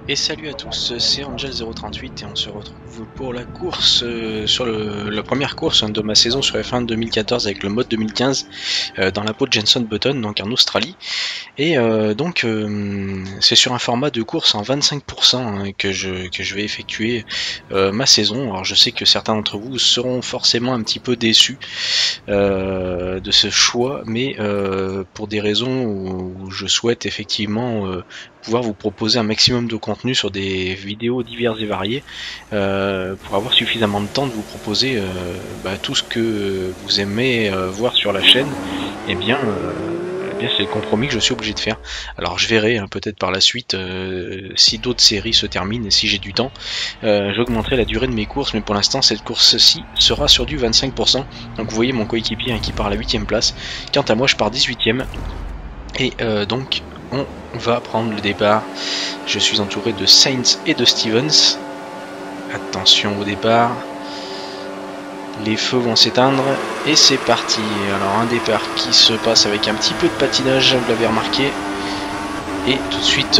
Et salut à tous, c'est Angel038 et on se retrouve pour la course, sur la première course de ma saison sur F1 2014 avec le mode 2015 dans la peau de Jenson Button, donc en Australie. Et c'est sur un format de course en 25% que je vais effectuer ma saison. Alors je sais que certains d'entre vous seront forcément un petit peu déçus de ce choix, mais pour des raisons où je souhaite effectivement pouvoir vous proposer un maximum de contenu sur des vidéos diverses et variées pour avoir suffisamment de temps de vous proposer tout ce que vous aimez voir sur la chaîne. Eh bien c'est le compromis que je suis obligé de faire. Alors je verrai peut-être par la suite si d'autres séries se terminent et si j'ai du temps, j'augmenterai la durée de mes courses, mais pour l'instant cette course-ci sera sur du 25%. Donc vous voyez mon coéquipier qui part à la 8ème place. Quant à moi je pars 18ème. Et donc on va prendre le départ. Je suis entouré de Sainz et de Stevens. Attention au départ. Les feux vont s'éteindre et c'est parti. Alors un départ qui se passe avec un petit peu de patinage, vous l'avez remarqué. Et tout de suite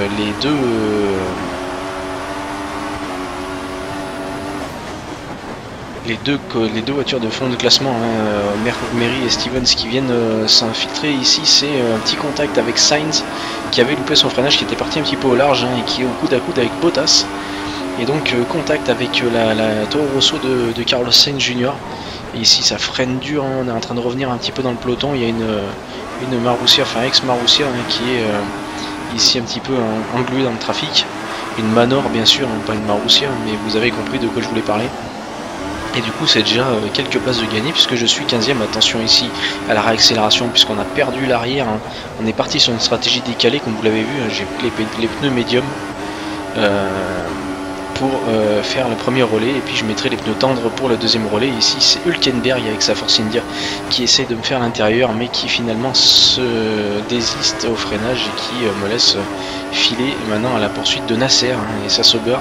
les deux voitures de fond de classement, Mary et Stevens, qui viennent s'infiltrer ici. C'est un petit contact avec Sainz qui avait loupé son freinage, qui était parti un petit peu au large et qui est au coude à coude avec Bottas. Et donc contact avec la Toro Rosso de Carlos Sainz Jr. Et ici ça freine dur, on est en train de revenir un petit peu dans le peloton. Il y a une Marussia, enfin ex-Marussia qui est ici un petit peu engluée dans le trafic. Une Manor bien sûr, pas une Marussia, mais vous avez compris de quoi je voulais parler. Et du coup c'est déjà quelques places de gagner puisque je suis 15ème. Attention ici à la réaccélération puisqu'on a perdu l'arrière. On est parti sur une stratégie décalée comme vous l'avez vu. J'ai pris les pneus médium pour faire le premier relais, et puis je mettrai les pneus tendres pour le deuxième relais. Ici c'est Hülkenberg avec sa Force India qui essaie de me faire l'intérieur mais qui finalement se désiste au freinage et qui me laisse filer maintenant à la poursuite de Nasser et sa Sauber.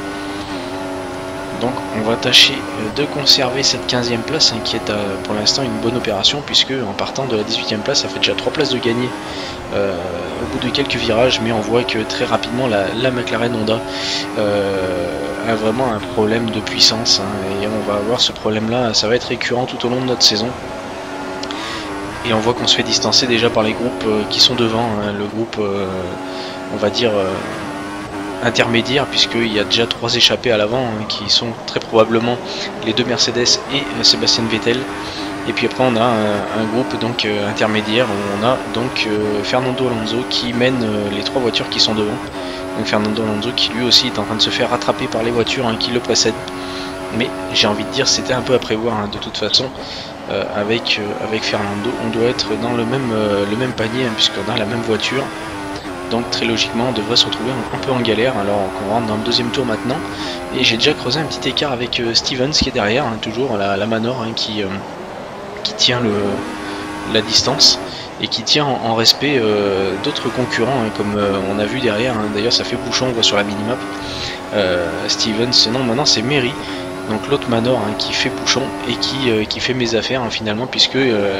Donc on va tâcher de conserver cette 15ème place qui est pour l'instant une bonne opération, puisque en partant de la 18ème place ça fait déjà 3 places de gagné au bout de quelques virages, mais on voit que très rapidement la McLaren Honda a vraiment un problème de puissance et on va avoir ce problème là, ça va être récurrent tout au long de notre saison. Et on voit qu'on se fait distancer déjà par les groupes qui sont devant, le groupe on va dire intermédiaire, puisqu'il y a déjà 3 échappés à l'avant qui sont très probablement les 2 Mercedes et Sébastien Vettel. Et puis après on a un groupe donc intermédiaire où on a donc Fernando Alonso qui mène les 3 voitures qui sont devant. Donc Fernando Alonso qui lui aussi est en train de se faire rattraper par les voitures qui le précèdent. Mais j'ai envie de dire c'était un peu à prévoir de toute façon. Avec Fernando on doit être dans le même panier puisqu'on a la même voiture. Donc très logiquement on devrait se retrouver un peu en galère, alors qu'on rentre dans le deuxième tour maintenant. Et j'ai déjà creusé un petit écart avec Stevens qui est derrière, toujours la Manor qui tient la distance et qui tient en respect d'autres concurrents comme on a vu derrière. D'ailleurs ça fait bouchon, on voit sur la minimap. Stevens, non maintenant c'est Mary, donc l'autre Manor qui fait bouchon et qui fait mes affaires finalement, puisque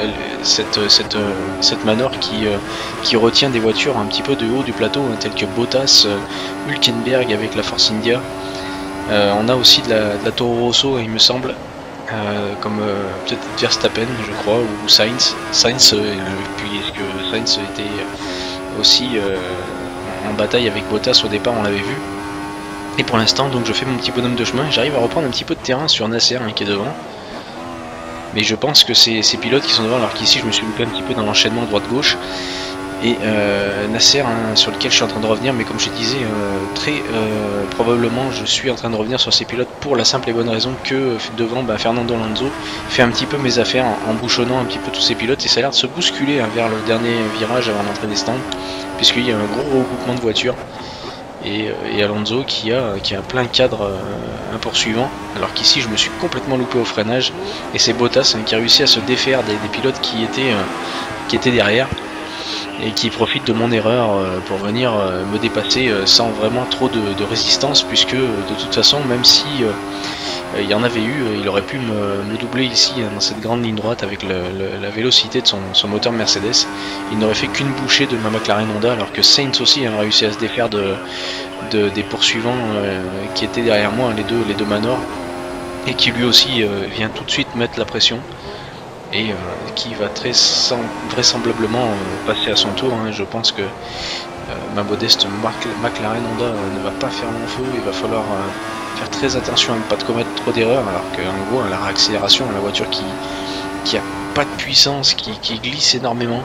cette Manor qui retient des voitures un petit peu de haut du plateau telles que Bottas, Hülkenberg avec la Force India. On a aussi de la Toro Rosso il me semble, comme peut-être Verstappen je crois, ou Sainz, puisque Sainz était aussi en bataille avec Bottas au départ, on l'avait vu. Et pour l'instant donc je fais mon petit bonhomme de chemin, j'arrive à reprendre un petit peu de terrain sur Nasser qui est devant. Mais je pense que c'est ces pilotes qui sont devant, alors qu'ici je me suis loupé un petit peu dans l'enchaînement droite-gauche. Et Nasser sur lequel je suis en train de revenir, mais comme je disais, très probablement je suis en train de revenir sur ces pilotes pour la simple et bonne raison que devant Fernando Alonso fait un petit peu mes affaires en bouchonnant un petit peu tous ces pilotes, et ça a l'air de se bousculer vers le dernier virage avant l'entrée des stands, puisqu'il y a un gros regroupement de voitures. Et Alonso qui a plein cadre un poursuivant, alors qu'ici je me suis complètement loupé au freinage, et c'est Bottas qui a réussi à se défaire des pilotes qui étaient derrière et qui profitent de mon erreur pour venir me dépasser sans vraiment trop de résistance, puisque de toute façon même si il y en avait eu, il aurait pu me doubler ici dans cette grande ligne droite avec la vélocité de son moteur Mercedes. Il n'aurait fait qu'une bouchée de ma McLaren Honda, alors que Sainz aussi a réussi à se défaire des poursuivants qui étaient derrière moi, les deux Manor, et qui lui aussi vient tout de suite mettre la pression et qui va très vraisemblablement passer à son tour. Hein. Je pense que ma modeste McLaren Honda ne va pas faire long feu. Il va falloir faire très attention à ne pas commettre trop d'erreurs, alors qu'en gros la réaccélération, la voiture qui a pas de puissance, qui glisse énormément.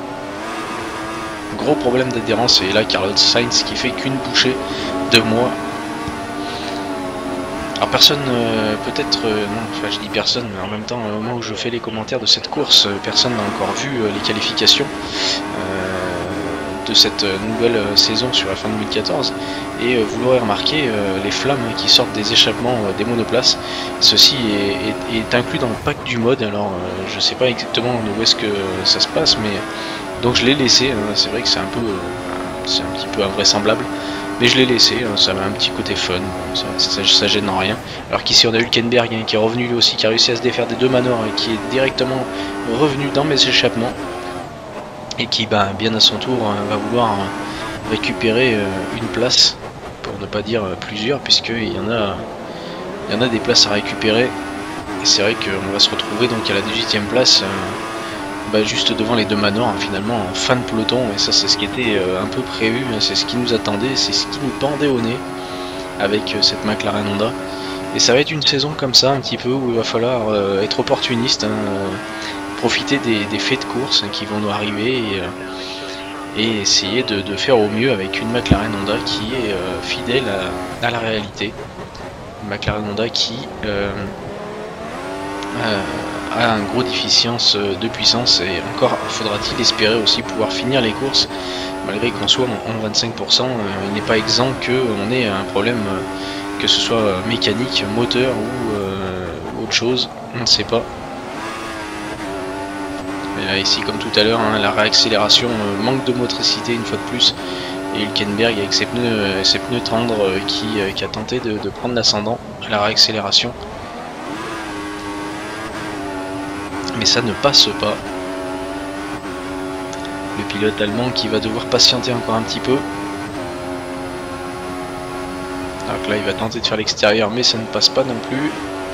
Gros problème d'adhérence, et là Carlos Sainz qui fait qu'une bouchée de moi. Alors personne, peut-être, non, enfin je dis personne, mais en même temps, au moment où je fais les commentaires de cette course, personne n'a encore vu les qualifications de cette nouvelle saison sur la fin 2014, et vous l'aurez remarqué, les flammes qui sortent des échappements des monoplaces, ceci est inclus dans le pack du mode. Alors je sais pas exactement où est-ce que ça se passe, mais donc je l'ai laissé. C'est vrai que c'est un petit peu invraisemblable, mais je l'ai laissé, ça a un petit côté fun, ça gêne en rien. Alors qu'ici on a Hülkenberg qui est revenu lui aussi, qui a réussi à se défaire des deux Manor et qui est directement revenu dans mes échappements, et qui bien à son tour va vouloir récupérer une place, pour ne pas dire plusieurs, puisqu'il y en a des places à récupérer. Et c'est vrai qu'on va se retrouver donc à la 18e place, juste devant les deux Manor, hein, finalement en fin de peloton, et ça c'est ce qui était un peu prévu, hein, c'est ce qui nous attendait, c'est ce qui nous pendait au nez avec cette McLaren Honda. Et ça va être une saison comme ça un petit peu où il va falloir être opportuniste, hein, profiter des faits de course qui vont nous arriver, et essayer de faire au mieux avec une McLaren Honda qui est fidèle à la réalité. Une McLaren Honda qui a un gros déficience de puissance, et encore faudra-t-il espérer aussi pouvoir finir les courses malgré qu'on soit en 25%. Il n'est pas exempt qu'on ait un problème, que ce soit mécanique, moteur ou autre chose, on ne sait pas. Et là, ici comme tout à l'heure, hein, la réaccélération manque de motricité une fois de plus, et Hülkenberg avec ses pneus tendres qui a tenté de prendre l'ascendant à la réaccélération. Mais ça ne passe pas. Le pilote allemand qui va devoir patienter encore un petit peu. Donc là il va tenter de faire l'extérieur, mais ça ne passe pas non plus.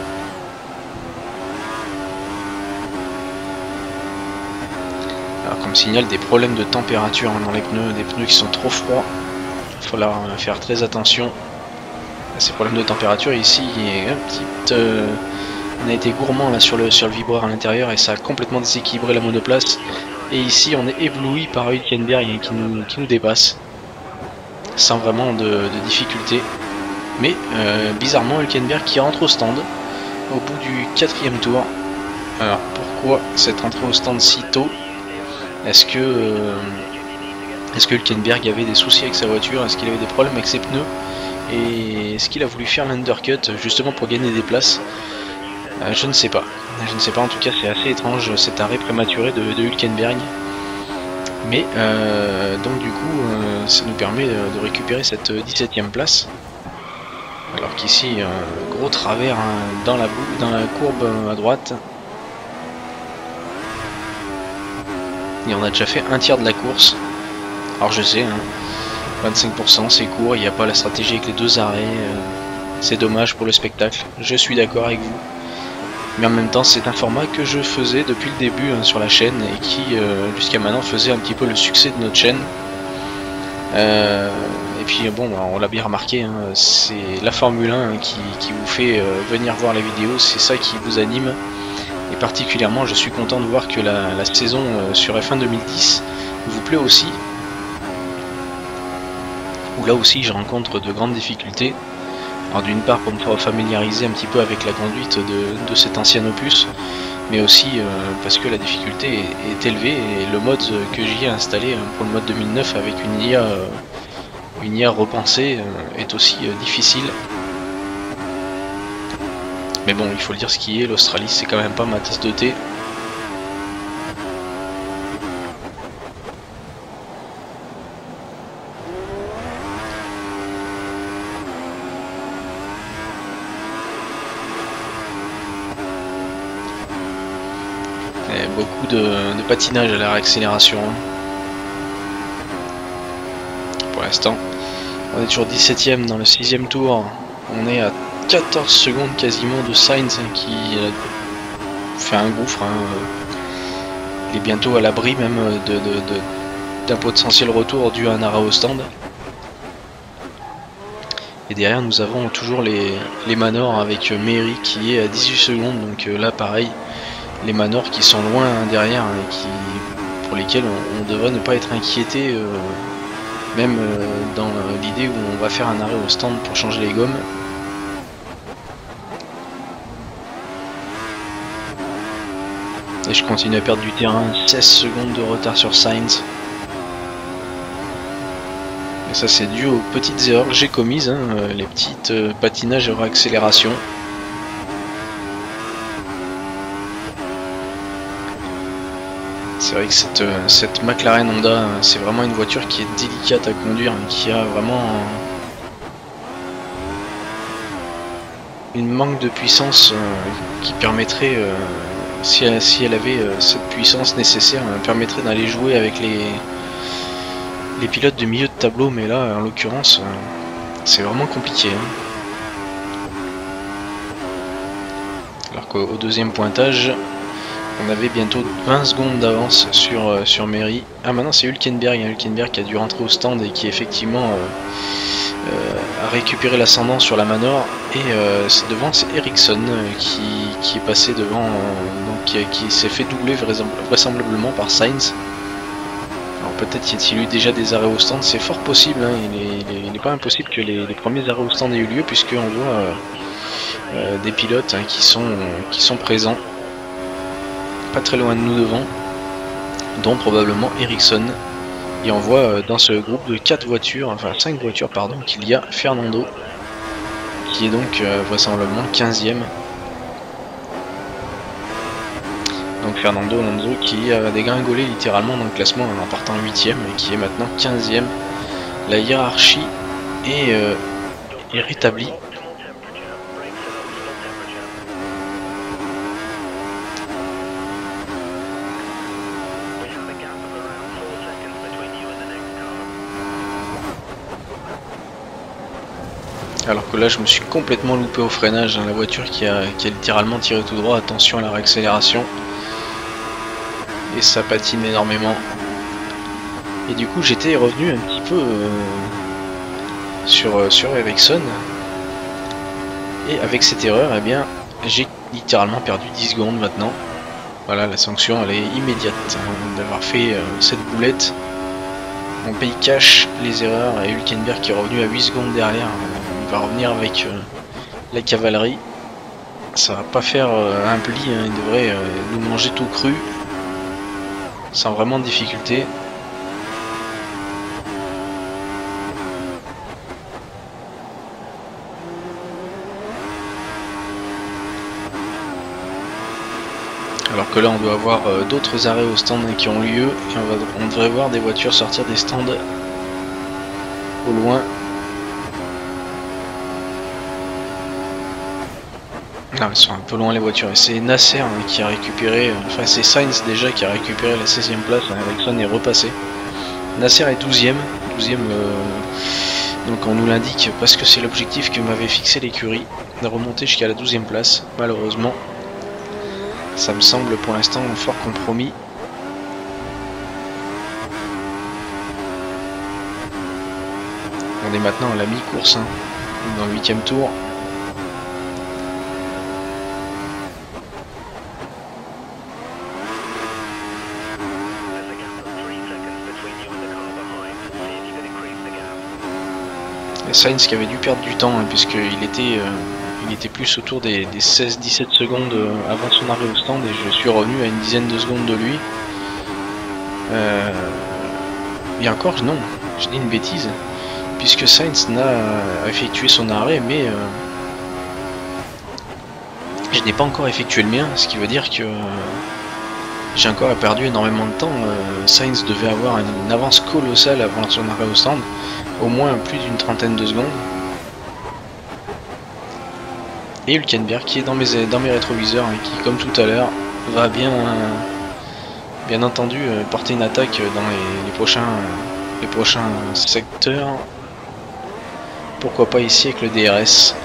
Alors comme signal, des problèmes de température dans les pneus, des pneus qui sont trop froids. Il va falloir faire très attention à ces problèmes de température. Et ici il y a un petit... on a été gourmand là sur le vibreur à l'intérieur, et ça a complètement déséquilibré la monoplace. Et ici on est ébloui par Hülkenberg qui nous dépasse sans vraiment de difficulté. Mais bizarrement Hülkenberg qui rentre au stand au bout du 4e tour. Alors pourquoi cette entrée au stand si tôt? Est-ce que Hülkenberg avait des soucis avec sa voiture? Est-ce qu'il avait des problèmes avec ses pneus? Et est-ce qu'il a voulu faire l'undercut justement pour gagner des places? Je ne sais pas. Je ne sais pas, en tout cas c'est assez étrange cet arrêt prématuré de Hülkenberg. Mais donc du coup ça nous permet de récupérer cette 17e place. Alors qu'ici gros travers, hein, dans la courbe à droite. Et on a déjà fait un tiers de la course. Alors je sais, hein, 25% c'est court, il n'y a pas la stratégie avec les deux arrêts. C'est dommage pour le spectacle, je suis d'accord avec vous. Mais en même temps c'est un format que je faisais depuis le début, hein, sur la chaîne, et qui jusqu'à maintenant faisait un petit peu le succès de notre chaîne. Et puis bon, on l'a bien remarqué, hein, c'est la Formule 1 qui vous fait venir voir la vidéo, c'est ça qui vous anime. Et particulièrement je suis content de voir que la saison sur F1 2010 vous plaît aussi, où là aussi je rencontre de grandes difficultés. Alors d'une part pour me familiariser un petit peu avec la conduite de cet ancien opus, mais aussi parce que la difficulté est élevée, et le mode que j'y ai installé pour le mode 2009 avec une IA repensée est aussi difficile. Mais bon, il faut le dire ce qui est, l'Australie c'est quand même pas ma tasse de thé. beaucoup de patinage à la réaccélération. Pour l'instant, on est toujours 17ème dans le 6ème tour. On est à 14 secondes quasiment de Sainz qui fait un gouffre. Il est bientôt à l'abri même d'un potentiel retour dû à un arrêt au stand. Et derrière nous avons toujours les Manor avec Mary qui est à 18 secondes. Donc là pareil, les Manor qui sont loin derrière et pour lesquels on devrait ne pas être inquiété. Même dans l'idée où on va faire un arrêt au stand pour changer les gommes. Et je continue à perdre du terrain, 16 secondes de retard sur Sainz. Et ça c'est dû aux petites erreurs que j'ai commises, les petites patinages et réaccélération. C'est vrai que cette McLaren Honda, c'est vraiment une voiture qui est délicate à conduire, qui a vraiment une manque de puissance qui permettrait, si elle avait cette puissance nécessaire, permettrait d'aller jouer avec les pilotes de milieu de tableau, mais là en l'occurrence c'est vraiment compliqué. Alors qu'au deuxième pointage, on avait bientôt 20 secondes d'avance sur Mary. Ah maintenant c'est Hülkenberg, Hülkenberg qui a dû rentrer au stand et qui effectivement a récupéré l'ascendant sur la Manor. Et devant c'est Ericsson qui est passé devant, donc qui s'est fait doubler vraisemblablement par Sainz. Alors peut-être y a-t-il eu déjà des arrêts au stand, c'est fort possible, il n'est pas impossible que les premiers arrêts au stand aient eu lieu, puisqu'on voit des pilotes qui sont présents pas très loin de nous devant, dont probablement Ericsson. Et on voit dans ce groupe de 4 voitures, enfin 5 voitures pardon, qu'il y a Fernando qui est donc vraisemblablement 15ème. Donc Fernando Alonso qui a dégringolé littéralement dans le classement en partant 8ème et qui est maintenant 15ème. La hiérarchie est rétablie. Alors que là je me suis complètement loupé au freinage, la voiture qui a littéralement tiré tout droit, attention à la réaccélération. Et ça patine énormément. Et du coup j'étais revenu un petit peu sur Ericsson. Et avec cette erreur, eh bien j'ai littéralement perdu 10 secondes maintenant. Voilà, la sanction elle est immédiate d'avoir fait cette boulette. On paye cash les erreurs et Hülkenberg qui est revenu à 8 secondes derrière. Il va revenir avec la cavalerie. Ça va pas faire un pli, il devrait nous manger tout cru. Sans vraiment de difficulté. Alors que là on doit avoir d'autres arrêts au stand qui ont lieu et on devrait voir des voitures sortir des stands au loin. Non, elles sont un peu loin les voitures et c'est Nasser qui a récupéré, enfin c'est Sainz déjà qui a récupéré la 16ème place, Ericsson est repassé. Nasser est 12ème, donc on nous l'indique parce que c'est l'objectif que m'avait fixé l'écurie, de remonter jusqu'à la 12ème place. Malheureusement, ça me semble pour l'instant fort compromis. On est maintenant à la mi-course, dans le 8ème tour. Sainz qui avait dû perdre du temps puisqu'il était plus autour des 16-17 secondes avant son arrêt au stand et je suis revenu à une dizaine de secondes de lui. Et encore non, je dis une bêtise puisque Sainz n'a effectué son arrêt mais je n'ai pas encore effectué le mien, ce qui veut dire que j'ai encore perdu énormément de temps. Sainz devait avoir une avance colossale avant son arrêt au stand, au moins plus d'une trentaine de secondes. Et Hülkenberg qui est dans mes rétroviseurs et qui, comme tout à l'heure, va bien bien entendu porter une attaque dans les prochains secteurs. Pourquoi pas ici avec le DRS.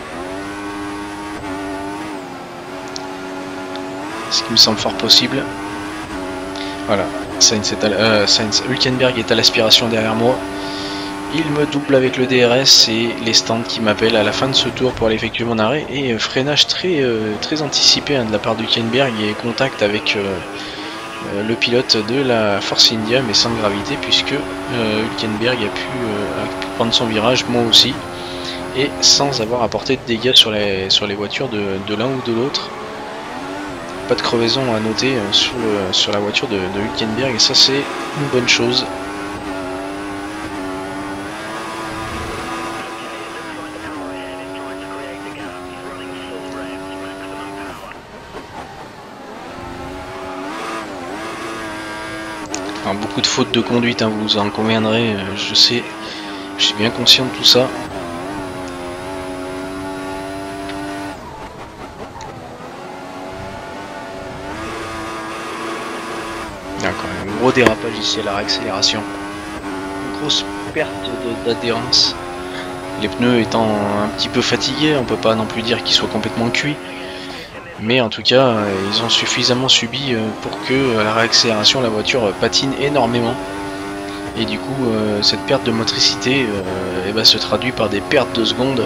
Ce qui me semble fort possible. Voilà, Hülkenberg est à l'aspiration derrière moi. Il me double avec le DRS et les stands qui m'appellent à la fin de ce tour pour aller effectuer mon arrêt. Et freinage très anticipé de la part d'Hülkenberg et contact avec le pilote de la Force India, mais sans gravité, puisque Hülkenberg a pu prendre son virage, moi aussi, et sans avoir apporté de dégâts sur les voitures de l'un ou de l'autre. Pas de crevaison à noter sur la voiture de Hülkenberg, et ça c'est une bonne chose. Alors, beaucoup de fautes de conduite, hein, vous en conviendrez, je sais, je suis bien conscient de tout ça. Un gros dérapage ici à la réaccélération, une grosse perte d'adhérence, les pneus étant un petit peu fatigués, on peut pas non plus dire qu'ils soient complètement cuits, mais en tout cas ils ont suffisamment subi pour que à la réaccélération la voiture patine énormément, et du coup cette perte de motricité se traduit par des pertes de secondes.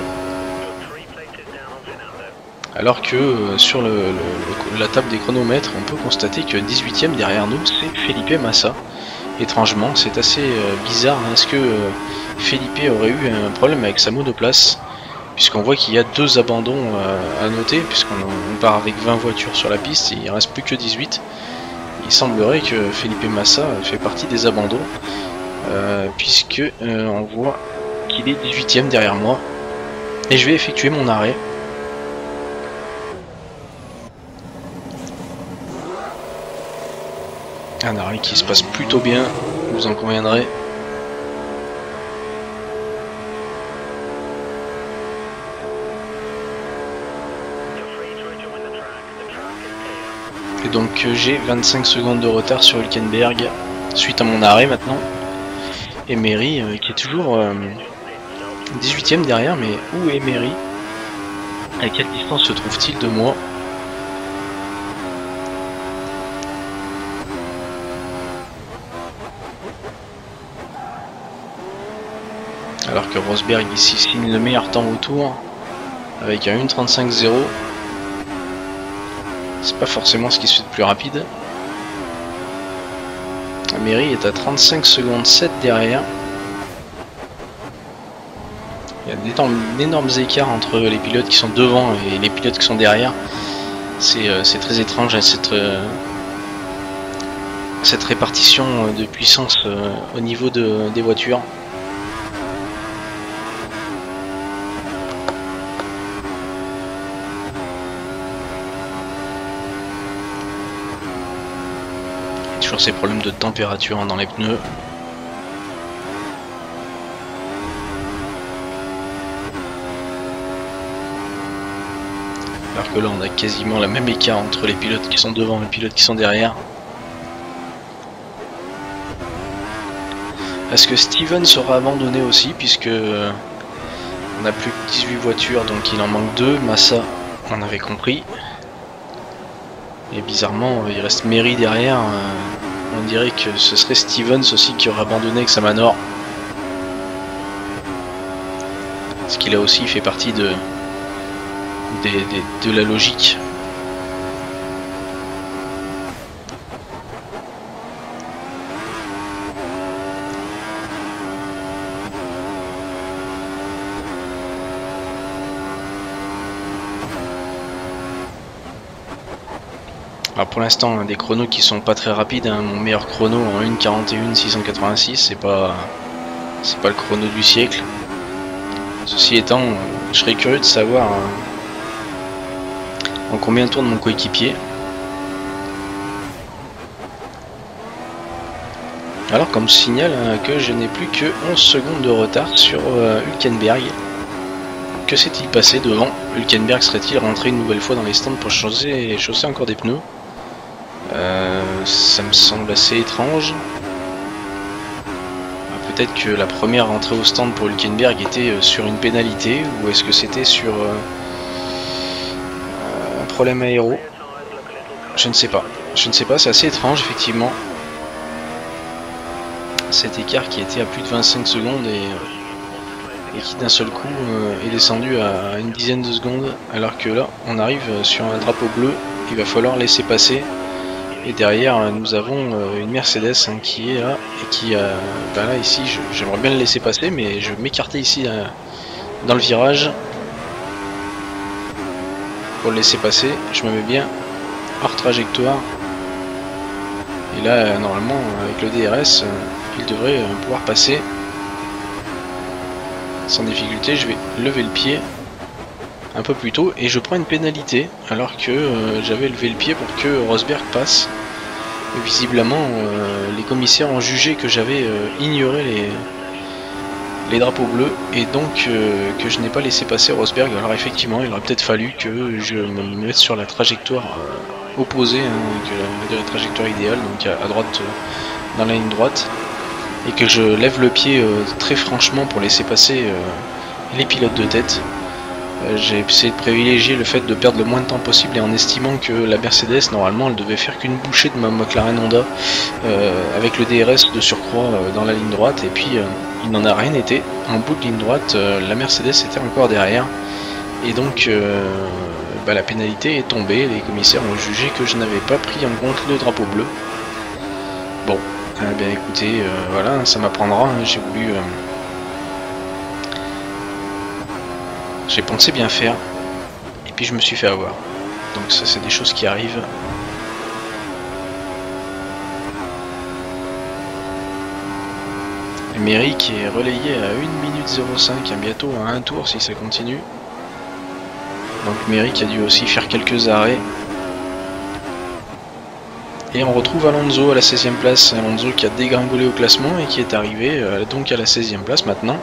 Alors que sur la table des chronomètres, on peut constater que 18ème derrière nous, c'est Felipe Massa. Étrangement, c'est assez bizarre. Est-ce que Felipe aurait eu un problème avec sa monoplace? Puisqu'on voit qu'il y a 2 abandons à noter, puisqu'on part avec 20 voitures sur la piste, et il ne reste plus que 18. Il semblerait que Felipe Massa fait partie des abandons, puisque on voit qu'il est 18ème derrière moi. Et je vais effectuer mon arrêt. Un arrêt qui se passe plutôt bien, vous en conviendrez. Et donc j'ai 25 secondes de retard sur Hülkenberg suite à mon arrêt maintenant. Et Emery qui est toujours 18ème derrière, mais où est Emery? À quelle distance se trouve-t-il de moi? Alors que Rosberg ici signe le meilleur temps au tour avec un 1.35.0. C'est pas forcément ce qui se fait de plus rapide. Emery est à 35 secondes 7 derrière. Il y a d'énormes écarts entre les pilotes qui sont devant et les pilotes qui sont derrière. C'est très étrange cette répartition de puissance au niveau des voitures. Toujours ces problèmes de température dans les pneus. Alors que là on a quasiment la même écart entre les pilotes qui sont devant et les pilotes qui sont derrière. Est-ce que Steven sera abandonné aussi, puisque on n'a plus que 18 voitures, donc il en manque 2. Massa, on avait compris. Et bizarrement il reste Mary derrière. On dirait que ce serait Stevens aussi qui aurait abandonné avec sa Manor. Ce qui là aussi fait partie de la logique. Alors pour l'instant des chronos qui sont pas très rapides, hein. Mon meilleur chrono en 1.41.686, c'est pas le chrono du siècle. Ceci étant, je serais curieux de savoir en combien tourne mon coéquipier. Alors comme signale que je n'ai plus que 11 secondes de retard sur Hülkenberg. Que s'est-il passé devant? Hülkenberg serait-il rentré une nouvelle fois dans les stands pour chausser encore des pneus? Ça me semble assez étrange. Peut-être que la première entrée au stand pour Hülkenberg était sur une pénalité, ou est-ce que c'était sur un problème aéro? Je ne sais pas. Je ne sais pas, c'est assez étrange effectivement. Cet écart qui était à plus de 25 secondes et qui d'un seul coup est descendu à une dizaine de secondes, alors que là on arrive sur un drapeau bleu, il va falloir laisser passer. Et derrière nous avons une Mercedes hein, qui est là et qui ben là ici j'aimerais bien le laisser passer, mais je vais m'écarter ici dans le virage pour le laisser passer. Je me mets bien hors trajectoire et là normalement avec le DRS il devrait pouvoir passer sans difficulté. Je vais lever le pied un peu plus tôt et je prends une pénalité alors que j'avais levé le pied pour que Rosberg passe. Visiblement les commissaires ont jugé que j'avais ignoré les drapeaux bleus et donc que je n'ai pas laissé passer Rosberg. Alors effectivement il aurait peut-être fallu que je me mette sur la trajectoire opposée hein, que la trajectoire idéale, donc à droite dans la ligne droite, et que je lève le pied très franchement pour laisser passer les pilotes de tête. J'ai essayé de privilégier le fait de perdre le moins de temps possible et en estimant que la Mercedes normalement elle devait faire qu'une bouchée de ma McLaren Honda avec le DRS de surcroît dans la ligne droite, et puis il n'en a rien été. En bout de ligne droite la Mercedes était encore derrière et donc bah, la pénalité est tombée. Les commissaires ont jugé que je n'avais pas pris en compte le drapeau bleu. Bon, bien écoutez, voilà, ça m'apprendra, hein, j'ai voulu... j'ai pensé bien faire, et puis je me suis fait avoir. Donc ça c'est des choses qui arrivent. Méry qui est relayé à 1 minute 05, hein, bientôt à un tour si ça continue. Donc Méry qui a dû aussi faire quelques arrêts. Et on retrouve Alonso à la 16e place. Alonso qui a dégringolé au classement et qui est arrivé donc à la 16e place maintenant.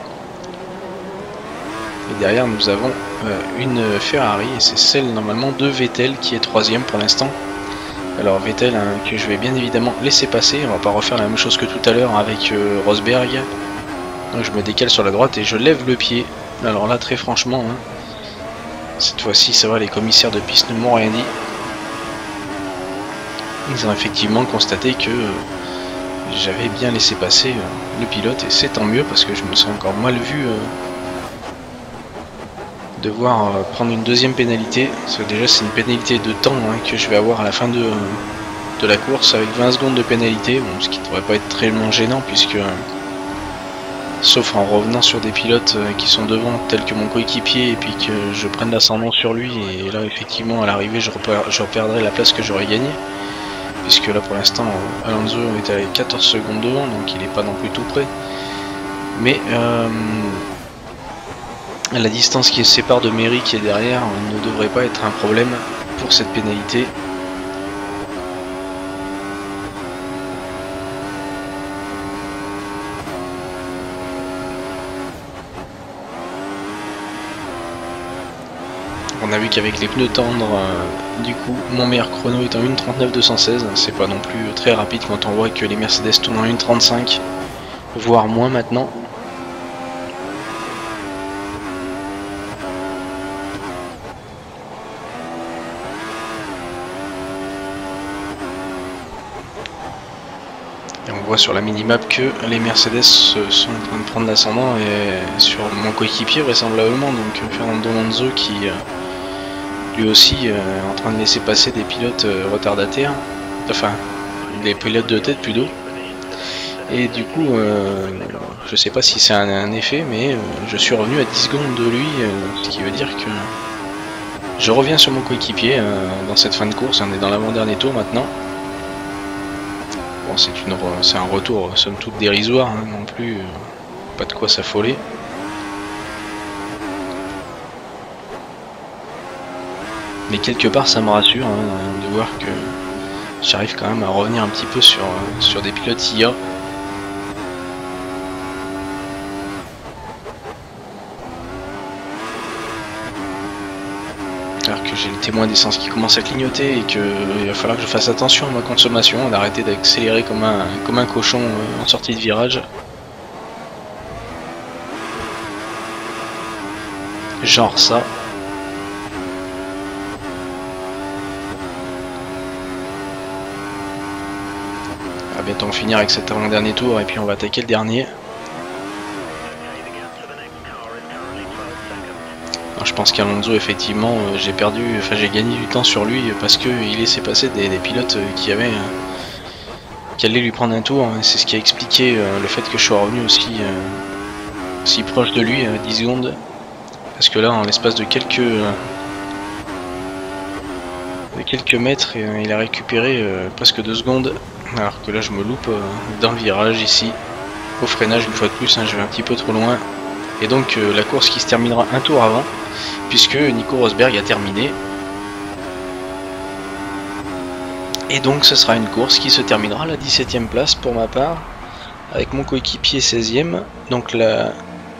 Et derrière nous avons une Ferrari, et c'est celle normalement de Vettel qui est 3e pour l'instant. Alors Vettel hein, que je vais bien évidemment laisser passer, on va pas refaire la même chose que tout à l'heure avec Rosberg. Donc je me décale sur la droite et je lève le pied. Alors là très franchement, hein, cette fois-ci ça va, les commissaires de piste ne m'ont rien dit. Ils ont effectivement constaté que j'avais bien laissé passer le pilote, et c'est tant mieux parce que je me sens encore mal vu devoir prendre une deuxième pénalité, parce que déjà c'est une pénalité de temps hein, que je vais avoir à la fin de la course avec 20 secondes de pénalité, bon, ce qui ne devrait pas être très gênant puisque sauf en revenant sur des pilotes qui sont devant tels que mon coéquipier et puis que je prenne l'ascendant sur lui, et là effectivement à l'arrivée je reperdrai la place que j'aurais gagné, puisque là pour l'instant Alonso est à 14 secondes devant, donc il n'est pas non plus tout près, mais la distance qui sépare de Méry qui est derrière ne devrait pas être un problème pour cette pénalité. On a vu qu'avec les pneus tendres, du coup, mon meilleur chrono est en 1:39.216. C'est pas non plus très rapide quand on voit que les Mercedes tournent en 1:35, voire moins maintenant. Et on voit sur la minimap que les Mercedes sont en train de prendre l'ascendant et sur mon coéquipier vraisemblablement, donc Fernando Alonso qui lui aussi en train de laisser passer des pilotes retardataires, enfin des pilotes de tête plutôt. Et du coup je sais pas si c'est un effet, mais je suis revenu à 10 secondes de lui, ce qui veut dire que je reviens sur mon coéquipier dans cette fin de course. On est dans l'avant-dernier tour maintenant. Bon, c'est un retour somme toute dérisoire, hein, non plus pas de quoi s'affoler. Mais quelque part ça me rassure hein, de voir que j'arrive quand même à revenir un petit peu sur des pilotes IA. s'avère que j'ai le témoin d'essence qui commence à clignoter et qu'il va falloir que je fasse attention à ma consommation, d'arrêter d'accélérer comme un cochon en sortie de virage. Genre ça. On va bientôt en finir avec cet avant-dernier tour et puis on va attaquer le dernier. Alors, je pense qu'Alonso, effectivement, j'ai gagné du temps sur lui parce qu'il laissait passer des pilotes qui allaient lui prendre un tour. C'est ce qui a expliqué le fait que je sois revenu aussi proche de lui, 10 secondes. Parce que là, en l'espace de quelques mètres, il a récupéré presque 2 secondes. Alors que là, je me loupe d'un virage ici. Au freinage, une fois de plus, je vais un petit peu trop loin. Et donc, la course qui se terminera un tour avant, puisque Nico Rosberg a terminé. Et donc, ce sera une course qui se terminera à la 17e place pour ma part, avec mon coéquipier 16e. Donc, la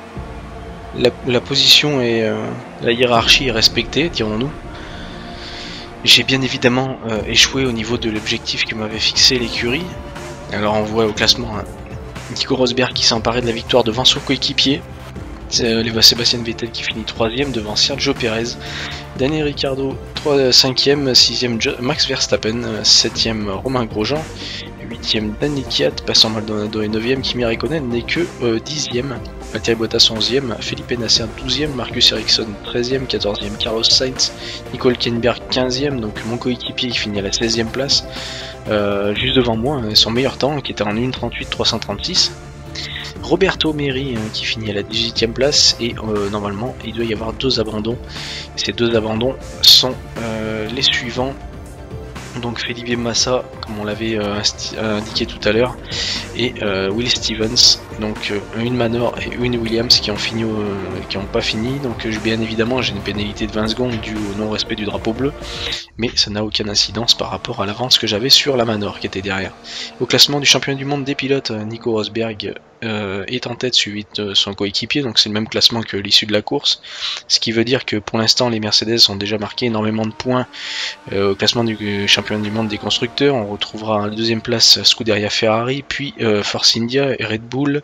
position et la hiérarchie est respectée, dirons-nous. J'ai bien évidemment échoué au niveau de l'objectif que m'avait fixé l'écurie. Alors on voit au classement Nico Rosberg qui s'est emparé de la victoire devant son coéquipier. Sébastien Vettel qui finit 3ème devant Sergio Perez. Daniel Ricciardo 5ème, 6ème Max Verstappen, 7ème Romain Grosjean, 8ème Daniel Kiat, passant Maldonado et 9ème Kimi Räikkönen n'est que 10ème. Valtteri Bottas 11ème, Felipe Nasser 12ème, Marcus Ericsson 13ème, 14ème Carlos Sainz, Nico Hülkenberg 15ème, donc mon coéquipier qui finit à la 16ème place, juste devant moi, son meilleur temps qui était en 1:38.336. Roberto Meri qui finit à la 18ème place et normalement il doit y avoir 2 abandons. Ces 2 abandons sont les suivants. Donc Felipe Massa, comme on l'avait indiqué tout à l'heure, et Will Stevens, donc une Manor et une Williams qui ont pas fini. Donc bien évidemment j'ai une pénalité de 20 secondes due au non-respect du drapeau bleu, mais ça n'a aucune incidence par rapport à l'avance que j'avais sur la Manor qui était derrière. Au classement du championnat du monde des pilotes, Nico Rosberg est en tête suivi de son coéquipier, donc c'est le même classement que l'issue de la course, ce qui veut dire que pour l'instant les Mercedes ont déjà marqué énormément de points au classement du championnat du monde des constructeurs. On retrouvera en 2ème place Scuderia Ferrari, puis Force India et Red Bull,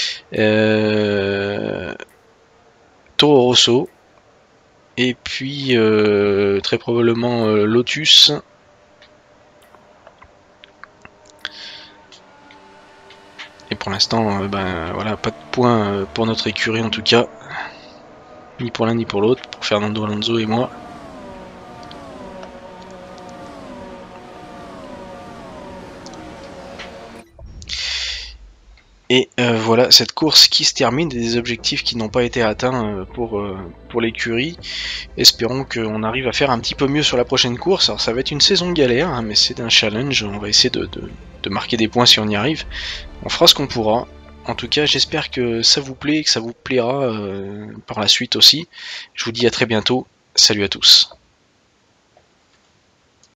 Toro Rosso, et puis très probablement Lotus. Et pour l'instant, voilà, pas de points pour notre écurie en tout cas, ni pour l'un ni pour l'autre, pour Fernando Alonso et moi. Et voilà cette course qui se termine, des objectifs qui n'ont pas été atteints pour l'écurie. Espérons qu'on arrive à faire un petit peu mieux sur la prochaine course. Alors ça va être une saison galère, hein, mais c'est un challenge, on va essayer de marquer des points si on y arrive. On fera ce qu'on pourra. En tout cas, j'espère que ça vous plaît et que ça vous plaira par la suite aussi. Je vous dis à très bientôt. Salut à tous.